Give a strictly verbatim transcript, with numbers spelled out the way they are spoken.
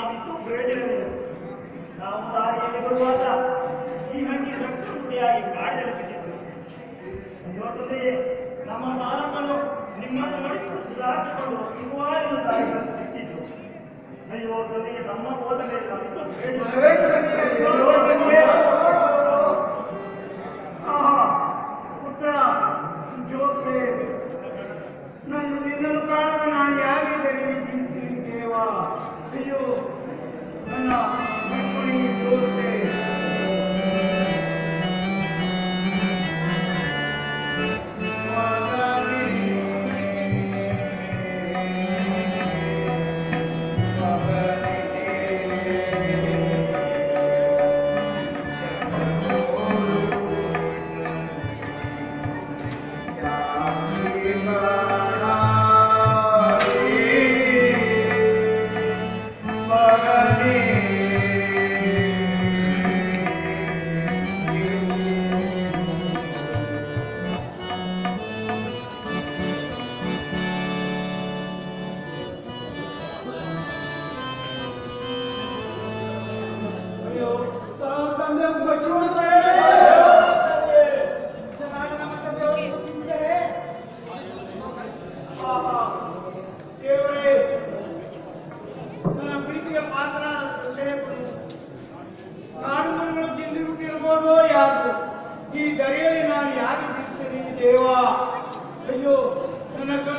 ಮಾಡಿದ್ದು ಪ್ರಯೋಜನವಿಲ್ಲ. ನಾವು ದಾರಿಯಲ್ಲಿ ಬರುವಾಗ ಈ ಹಂಡಿ ರಕ್ತ ಮುಡಿಯಾಗಿ ಕಾಡಿನಲ್ಲಿ ಬಿದ್ದಿತ್ತು. ಇವತ್ತೊಂದಿಗೆ ನಮ್ಮ ಮಾಲಕನು ನಿಮ್ಮನ್ನು ನೋಡಿ ಸುಧಾರಿಸಿಕೊಂಡು ಇರುವಾಗಲೂ ದಾರಿಗಳನ್ನು ಬಿಟ್ಟಿದ್ದು. ಅಯ್ಯೋ ತಂದೆಗೆ ತಮ್ಮ ಹೋದ ಮೇಲೆ ನಮಗೂ ಪುತ್ರ ಜೋತ್ರೆ, ನಾನು ನಿನ್ನನ್ನು ಕಾಣಲು ನಾನು ಯಾಕೆ ತೆರೆದಿದ್ದೀನಿ ದೇವ. ಅಯ್ಯೋ ನನ್ನ ಮಕ್ಕಳಿಗೆ ಜೋತ್ರೆ, ಈ ದರೆಯಲ್ಲಿ ನಾನು ಯಾಕೆ ಬಿಡ್ತೇನೆ ದೇವ. ಅಯ್ಯೋ ನನ್ನ